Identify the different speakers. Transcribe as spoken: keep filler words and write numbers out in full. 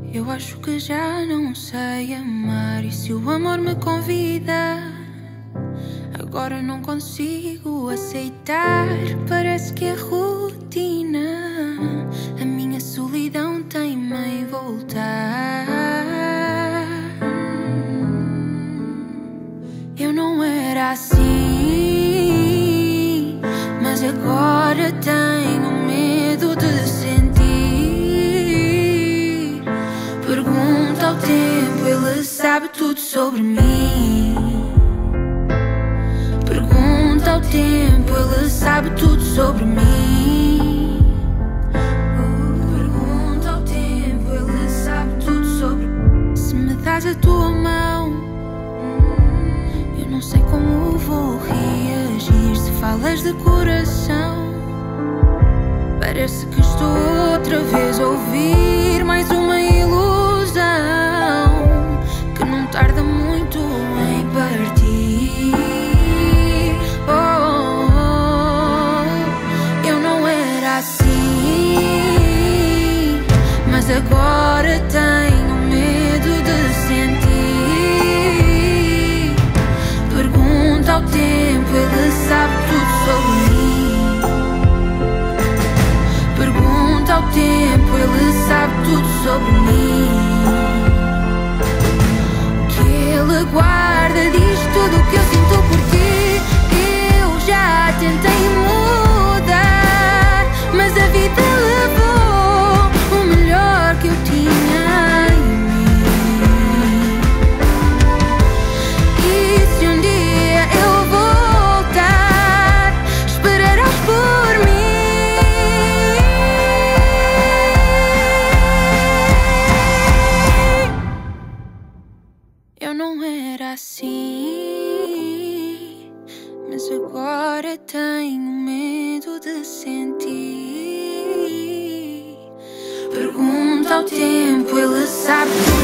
Speaker 1: Eu acho que já não sei amar. E se o amor me convida, agora não consigo aceitar. Parece que é rotina. A minha solidão tem-me em voltar. Eu não era assim, mas agora tenho medo de sentir. Pergunta ao tempo, ele sabe tudo sobre mim. Pergunta ao tempo, ele sabe tudo sobre mim. Pergunta ao tempo, ele sabe tudo sobre mim. Se me dás a tua mão, eu não sei como vou reagir. Se falas de coração, parece que estou outra vez a ouvir mais uma ilusão que não tarda muito em partir. Oh, eu não era assim, mas agora tenho medo de sentir. Pergunta ao tempo, ele sabe tudo sobre mim. Pergunta ao tempo, ele sabe tudo sobre mim. O que ele guarda diz tudo o que eu sinto por ti. Eu já tentei mudar, mas a vida levou o melhor que eu tinha em mim. E se um dia eu voltar, esperarás por mim. Eu não era assim, mas agora tenho medo de sentir. Pergunta ao tempo, ele sabe tudo.